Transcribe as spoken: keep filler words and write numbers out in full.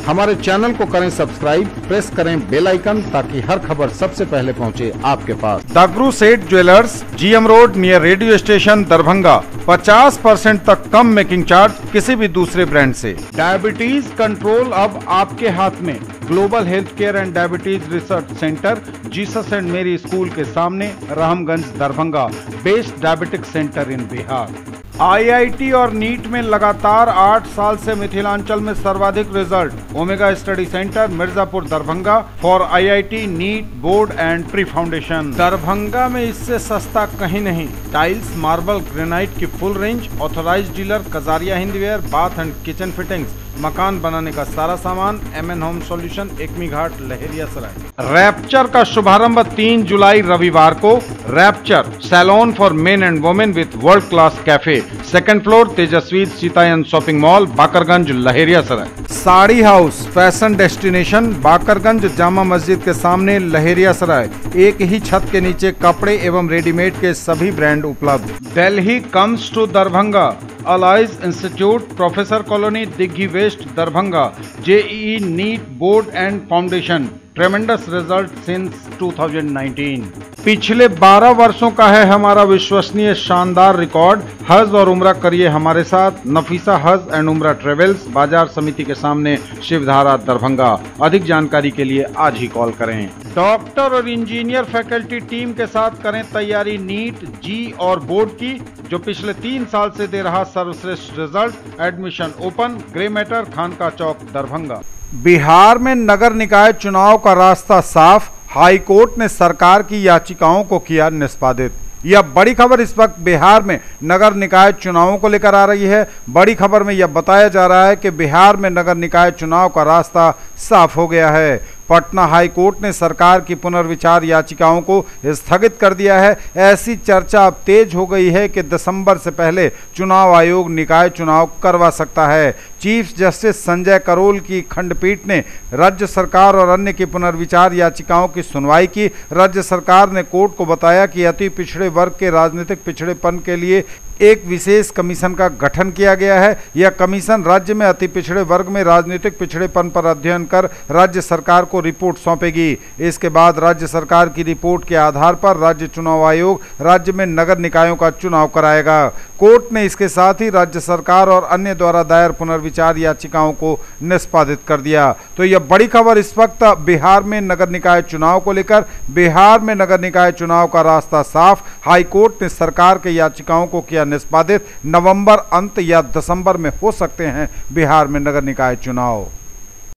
हमारे चैनल को करें सब्सक्राइब, प्रेस करें बेल आइकन ताकि हर खबर सबसे पहले पहुंचे आपके पास। Dagru Seth jewellers, GM road near radio station, Darbhanga. पचास परसेंट तक कम मेकिंग चार्ज किसी भी दूसरे ब्रांड से। डायबिटीज कंट्रोल अब आपके हाथ में। Global health care and diabetes research centre, Jesus and Mary school के सामने, Ramganj, Darbhanga. Best diabetic centre in Bihar. IIT और नीट में लगातार आठ साल से मिथिलांचल में सर्वाधिक result. Omega study centre, Mirzapur, Darbhanga for IIT, NEET, board and pre foundation. Darbhanga में इससे सस्ता कहीं नहीं। टाइल्स, मार्बल, ग्रेनाइट की full range. Authorised dealer Kajaria Hindware, bath and kitchen fittings, मकान बनाने का सारा सामान। M N home solution, Ekmi Ghat, Laheria Sarai. Rapture का शुभारंभ तीन जुलाई रविवार को। Rapture salon for men and women with world class cafe, second floor, Tejaswi Sitayan shopping mall, Bakarganj, Laheria Sarai. Sari house fashion destination, Bakarganj, Jama Masjid के सामने, लहेरिया सराय। एक ही छत के नीचे कपड़े एवं रेडीमेड के सभी ब्रांड उपलब्ध। Delhi comes to Darbhanga. Allies institute, professor colony, Digghi west, Darbhanga. JEE, NEET, board and foundation. Tremendous result since two thousand nineteen. पिछले बारह वर्षों का है हमारा विश्वसनीय शानदार रिकॉर्ड। हज और उम्रा करिए हमारे साथ। नफीसा हज एंड उम्रा ट्रेवल्स, बाजार समिति के सामने, शिवधारा, दरभंगा। अधिक जानकारी के लिए आज ही कॉल करें। डॉक्टर और इंजीनियर फैकल्टी टीम के साथ करें तैयारी नीट, जी और बोर्ड की, जो पिछले तीन साल से दे रहा सर्वश्रेष्ठ result. Admission open. Grey matter, Khanka Chowk, Darbhanga. Bihar में नगर निकाय चुनाव का रास्ता साफ। हाईकोर्ट ने सरकार की याचिकाओं को किया निष्पादित। यह बड़ी खबर इस वक्त बिहार में नगर निकाय चुनावों को लेकर आ रही है। बड़ी खबर में यह बताया जा रहा है कि बिहार में नगर निकाय चुनाव का रास्ता साफ हो गया है। पटना हाई कोर्ट ने सरकार की पुनर्विचार याचिकाओं को स्थगित कर दिया है। ऐसी चर्चा अब तेज हो गई है कि दिसंबर से पहले चुनाव आयोग निकाय चुनाव करवा सकता है। चीफ जस्टिस संजय करोल की खंडपीठ ने राज्य सरकार और अन्य की पुनर्विचार याचिकाओं की सुनवाई की। राज्य सरकार ने कोर्ट को बताया कि अति पिछड़े वर्ग के राजनीतिक पिछड़ेपन के लिए एक विशेष कमीशन का गठन किया गया है। यह कमीशन राज्य में अति पिछड़े वर्ग में राजनीतिक पिछड़ेपन पर अध्ययन कर राज्य सरकार को रिपोर्ट सौंपेगी। इसके बाद राज्य सरकार की रिपोर्ट के आधार पर राज्य चुनाव आयोग राज्य में नगर निकायों का चुनाव कराएगा। कोर्ट ने इसके साथ ही राज्य सरकार और अन्य द्वारा दायर पुनर्विचार याचिकाओं को निष्पादित कर दिया। तो यह बड़ी खबर इस वक्त बिहार में नगर निकाय चुनाव को लेकर। बिहार में नगर निकाय चुनाव का रास्ता साफ। हाईकोर्ट ने सरकार के याचिकाओं को किया निष्पादित। नवंबर अंत या दिसंबर में हो सकते हैं बिहार में नगर निकाय चुनाव।